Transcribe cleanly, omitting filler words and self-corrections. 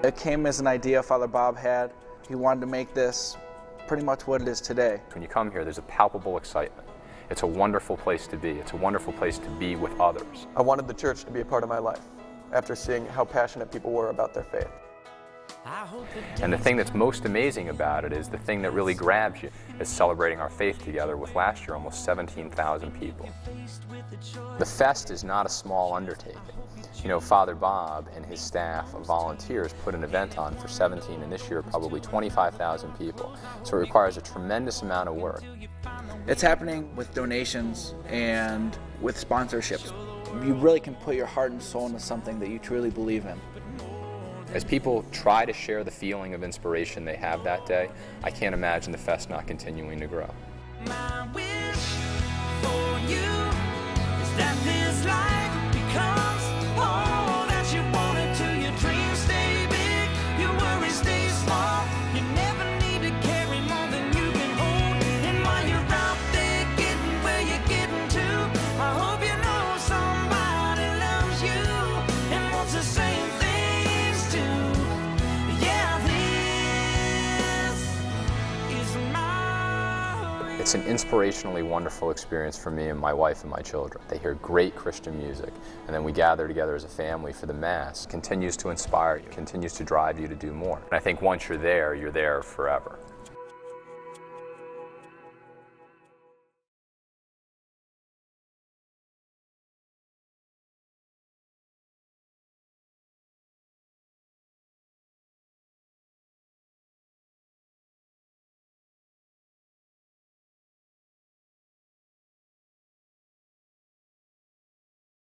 It came as an idea Father Bob had. He wanted to make this pretty much what it is today. When you come here, there's a palpable excitement. It's a wonderful place to be. It's a wonderful place to be with others. I wanted the church to be a part of my life after seeing how passionate people were about their faith. And the thing that's most amazing about it is the thing that really grabs you is celebrating our faith together with last year almost 17,000 people. The fest is not a small undertaking. You know, Father Bob and his staff of volunteers put an event on for 17 and this year probably 25,000 people. So it requires a tremendous amount of work. It's happening with donations and with sponsorships. You really can put your heart and soul into something that you truly believe in. As people try to share the feeling of inspiration they have that day, I can't imagine the fest not continuing to grow. My wish for you is that this life becomes all that you want it to. Your dreams stay big, your worries stay small. You never need to carry more than you can hold. And while you're out there getting where you're getting to, I hope you know somebody loves you and wants the same things too. Yeah, this is my... It's an inspirationally wonderful experience for me and my wife and my children. They hear great Christian music, and then we gather together as a family for the Mass. It continues to inspire you, continues to drive you to do more. And I think once you're there forever.